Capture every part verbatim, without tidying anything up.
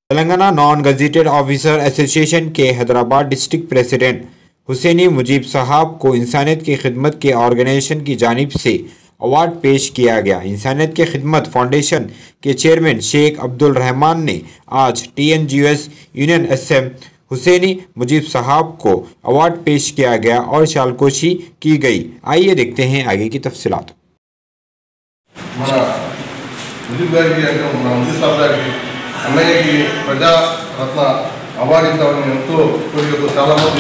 Telangana non gazetted officer association के Hyderabad district president Husaini Mujeeb साहब को इंसानियत की खिदमत के ऑर्गेनाइजेशन की जानिब से अवार्ड पेश किया गया। इंसानियत की खिदमत फाउंडेशन के चेयरमैन शेख अब्दुल रहमान ने आज T N G S union S M Husaini Mujeeb साहब को अवार्ड पेश किया गया और शालकोशी की गई। आइए देखते हैं आगे की तफसीलात। అన్నయ్యకి ప్రజారత్న అవార్డు ఇస్తామని ఎంతో కోరికతో చాలామంది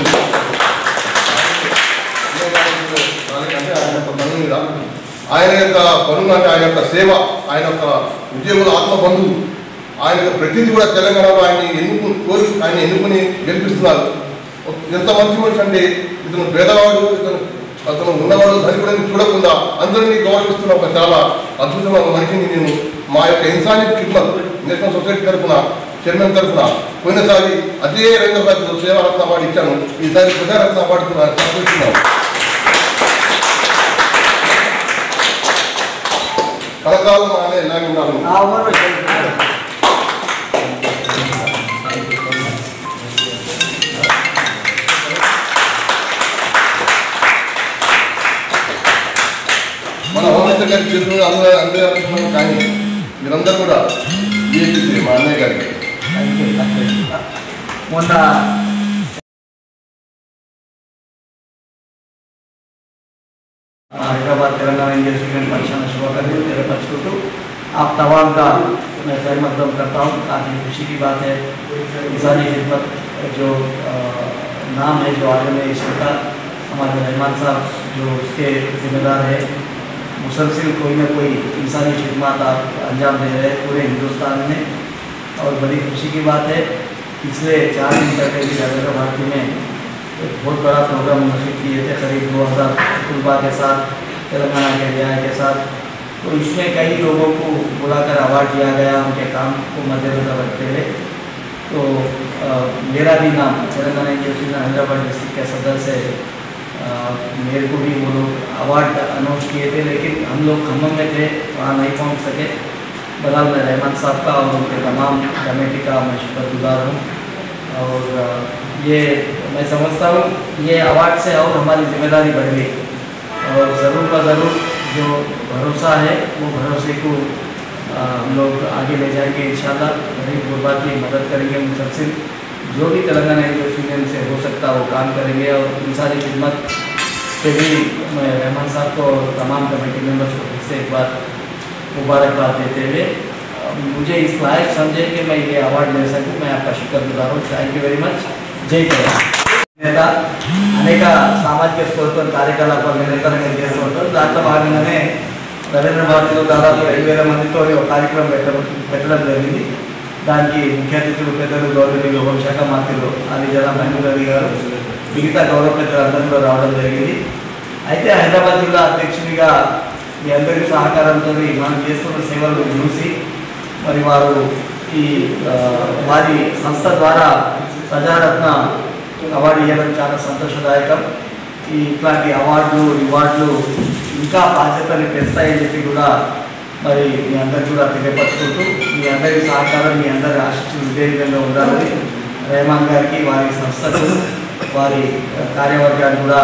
అంటే ఆయన యొక్క పనుల మీద ఆయన యొక్క పనులు అంటే ఆయన యొక్క సేవ ఆయన యొక్క ఉద్యోగుల ఆత్మబంధువు ఆయన ప్రతిదీ కూడా తెలంగాణలో ఆయన ఎన్నుకు కోరి ఆయన ఎన్నుకుని గెలిపిస్తున్నారు. ఎంత మంచి మనిషి అంటే ఇతను పేదవాడు, ఇతను అతను ఉన్నవాడు ధనికుడని చూడకుండా అందరినీ గౌరవిస్తున్న ఒక చాలా అద్భుతమైన మనిషిని నేను మా యొక్క ఇన్సానియత్ ఖిద్మత్ నేషనల్ సొసైటీ తరఫున చైర్మన్ తరఫున పోయినసారి అదే రంగంలో సేవారత్న అవార్డు ఇచ్చాను. ఈసారి ప్రజారత్న అవార్డు సమర్పిస్తున్నాను. కలకాలం అనే ఇలాగే ఉన్నాను. మన హోంమినిస్టర్ గారి చేతులు అందరూ అందరూ అనుకున్నాను. కానీ మీరందరూ కూడా బీఎస్పీ మా అన్నయ్య గారికి మొన్న हैदराबाद तेलंगाना इंडियन स्टूडेंट परिषद शुभाकांक्षी तेरपचुटू आप तमाम का मैं खैर मकदम करता हूँ। काफ़ी खुशी की बात है। इंसानी खिदमत जो नाम है, जो ऑर्गेनाइजेशन का हमारे रहमान साहब जो उसके जिम्मेदार है, मुसलसिल कोई ना कोई इंसानी खिदमत आप अंजाम दे रहे हैं पूरे हिंदुस्तान में। और बड़ी खुशी की बात है, पिछले चार दिन पहले भी रवींद्र भारती में एक बहुत बड़ा प्रोग्राम मुनक़िद किए थे करीब दो हज़ार तलबा के साथ, तेलंगाना के रियाय के साथ। तो इसमें कई लोगों को बुलाकर अवार्ड दिया गया उनके काम को मद्देनजर रखते हुए। तो आ, मेरा भी नाम तेलंगाना इंडियन हैदराबाद डिस्ट्रिक्ट के सदर से आ, मेरे को भी वो लोग अवार्ड अनाउंस किए थे, लेकिन हम लोग खम्मम में थे, वहाँ नहीं पहुँच सके। बहरहाल मैं रहमान साहब का और उनके तमाम कमेटी का मैं शुक्रगुजार हूँ। और ये मैं समझता हूँ ये अवार्ड से और हमारी जिम्मेदारी बढ़ गई और ज़रूर का ज़रूर जो भरोसा है वो भरोसे को आ, हम लोग आगे ले जाएंगे इंशाल्लाह। गरीब गुरबा की मदद करेंगे, मुसलसिल जो भी तेलंगाना यूनियन से हो सकता वो काम करेंगे। और इंसानी खिदमत के भी मैं रहमान साहब को और तमाम कमेटी मेंबर्स को फिर से एक बार मुबारकबाद देते हुए मुझे इस लायक समझे कि मैं ये अवार्ड ले सकूँ, मैं आपका शुक्रगुजार हूँ। Thank you very much. जय तेलंगाना. నేత అనేక సామాజిక స్ఫూర్తితో కార్యకలాపాలు నిరంతరంగా చేస్తూ ఉంటారు. దాంట్లో భాగంగానే రవీంద్ర భారతిలో దాదాపు ఐదు వేల మందితో ఒక కార్యక్రమం పెట్టడం పెట్టడం జరిగింది. దానికి ముఖ్య అతిథులు పెద్దలు గౌరవనీయులు హోంశాఖ మంత్రులు అది జన మహమూద్ అలీ గారు, మిగతా గౌరవ పెద్దలు అందరూ కూడా రావడం జరిగింది. అయితే హైదరాబాద్ జిల్లా అధ్యక్షుడిగా మీ అందరి సహకారంతో మనం చేస్తున్న సేవలు చూసి మరి వారు ఈ వారి సంస్థ ద్వారా ప్రజారత్న అవార్డు ఇవ్వడం చాలా సంతోషదాయకం. ఈ ఇట్లాంటి అవార్డులు రివార్డులు ఇంకా బాధ్యతని పెంచుతాయని చెప్పి కూడా మరి మీ అందరికీ కూడా తెలియపరుచుకుంటూ మీ అందరి సహకారం, మీ అందరి ఆశిస్తులు ఇదే విధంగా ఉండాలని రెహమాన్ గారికి, వారి సంస్థకు, వారి కార్యవర్గాన్ని కూడా